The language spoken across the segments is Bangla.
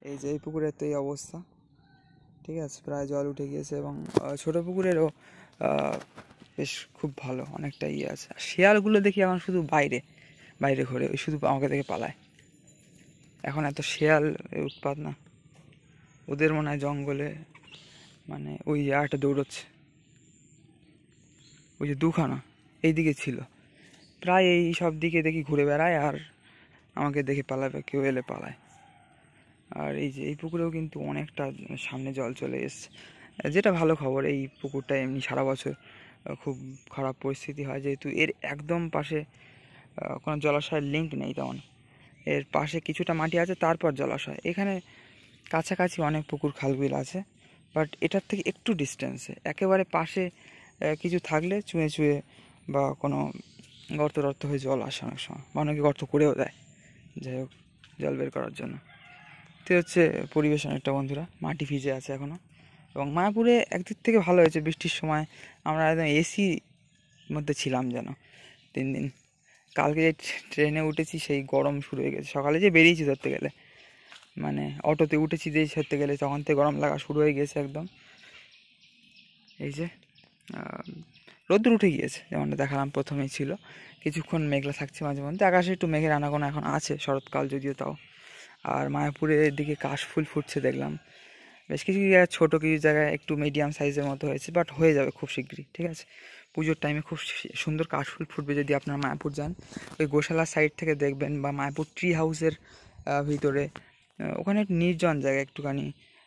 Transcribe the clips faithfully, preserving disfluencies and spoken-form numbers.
এই যে এই পুকুরের তো এই অবস্থা, ঠিক আছে, প্রায় জল উঠে গিয়েছে এবং ছোটো পুকুরেরও বেশ খুব ভালো অনেকটা ইয়ে আছে। আর শিয়ালগুলো দেখি এখন শুধু বাইরে বাইরে ঘোরে, ওই শুধু আমাকে দেখে পালায়। এখন এত শিয়াল উৎপাত না, ওদের মনে হয় জঙ্গলে মানে ওই আরেকটা দৌড়চ্ছে, ওই যে দুখানা এইদিকে ছিল, প্রায় এই সব দিকে দেখি ঘুরে বেড়ায় আর আমাকে দেখে পালাবে, কেউ এলে পালায়। আর এই যে এই পুকুরেও কিন্তু অনেকটা সামনে জল চলে এসছে, যেটা ভালো খবর। এই পুকুরটা এমনি সারা বছর খুব খারাপ পরিস্থিতি হয়, যেহেতু এর একদম পাশে কোনো জলাশয়ের লিঙ্ক নেই তেমন। এর পাশে কিছুটা মাটি আছে, তারপর জলাশয়। এখানে কাছাকাছি অনেক পুকুর খালবিল আছে, বাট এটার থেকে একটু ডিস্টেন্সে একেবারে পাশে কিছু থাকলে চুঁয়ে চুঁয়ে বা কোনো গর্ত টর্ত হয়ে জল আসে অনেক সময়, বা অনেকে গর্ত করেও দেয়, যাই হোক জল বের করার জন্য। তো হচ্ছে পরিবেশ অনেকটা বন্ধুরা মাটি ভিজে আছে এখনও। এবং মায়াপুরে একদিক থেকে ভালো হয়েছে, বৃষ্টির সময় আমরা একদম এসির মধ্যে ছিলাম যেন তিন দিন। কালকে যে ট্রেনে উঠেছি সেই গরম শুরু হয়ে গেছে, সকালে যে বেরিয়েছি ধরতে গেলে, মানে অটোতে উঠেছি যে ধরতে গেলে তখন থেকে গরম লাগা শুরু হয়ে গেছে একদম। এই যে রোদ্দুর উঠে গিয়েছে, যেমনটা দেখালাম প্রথমেই ছিল, কিছুক্ষণ মেঘলা থাকছে মাঝে মধ্যে, আকাশে একটু মেঘের আনাগোনা এখন আছে, শরৎকাল যদিও তাও। আর মায়াপুরের দিকে কাশফুল ফুটছে দেখলাম, বেশ কিছু জায়গায় ছোটো, কিছু জায়গায় একটু মিডিয়াম সাইজের মতো হয়েছে, বাট হয়ে যাবে খুব শীঘ্রই, ঠিক আছে। পুজোর টাইমে খুব সুন্দর কাশফুল ফুটবে। যদি আপনারা মায়াপুর যান, ওই গোশালা সাইড থেকে দেখবেন, বা মায়াপুর ট্রি হাউসের ভিতরে, ওখানে নির্জন জায়গা, একটুখানি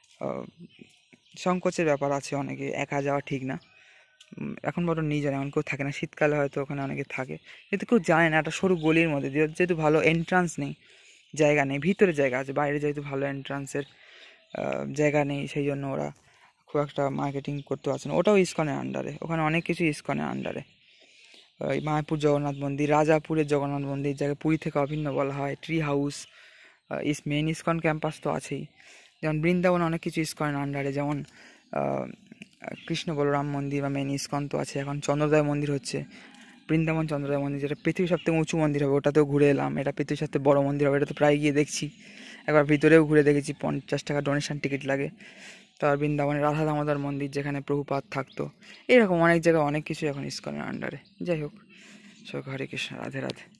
সংকোচের ব্যাপার আছে, অনেকে একা যাওয়া ঠিক না, এখন বড় নির্জন, এমন কেউ থাকে না। শীতকালে হয়তো ওখানে অনেকে থাকে, কিন্তু কেউ জানে না, একটা সরু গলির মধ্যে দিয়ে, যেহেতু ভালো এন্ট্রান্স নেই, জায়গা নেই, ভিতরে জায়গা আছে, বাইরে যেহেতু ভালো এন্ট্রান্সের জায়গা নেই, সেই জন্য ওরা খুব একটা মার্কেটিং করতে পারছে না। ওটাও ইসকনের আন্ডারে, ওখানে অনেক কিছু ইসকনের আন্ডারে। ওই মায়াপুর জগন্নাথ মন্দির, রাজাপুরের জগন্নাথ মন্দির, যাকে পুরী থেকে অভিন্ন বলা হয়, ট্রি হাউস, ইস মেন ইসকন ক্যাম্পাস তো আছেই। যেমন বৃন্দাবন অনেক কিছু ইসকনের আন্ডারে, যেমন কৃষ্ণ বলরাম মন্দির বা মেন ইসকন তো আছে। এখন চন্দ্রোদয় মন্দির হচ্ছে, বৃন্দাবন চন্দ্রোদয় মন্দির, যেটা পৃথিবীর সবথেকে উঁচু মন্দির হবে, ওটাতেও ঘুরে এলাম। এটা পৃথিবীর সবথেকে বড় মন্দির হবে, এটা তো প্রায় গিয়ে দেখছি। একবার ভিতরেও ঘুরে দেখেছি, পঞ্চাশ টাকা ডোনেশন টিকিট লাগে। তার বৃন্দাবনের রাধা দামোদর মন্দির, যেখানে প্রভুপাদ থাকতো, এরকম অনেক জায়গায় অনেক কিছু এখন ইসকনের আন্ডারে। যাই হোক, সব হরে কৃষ্ণ, রাধে রাধে।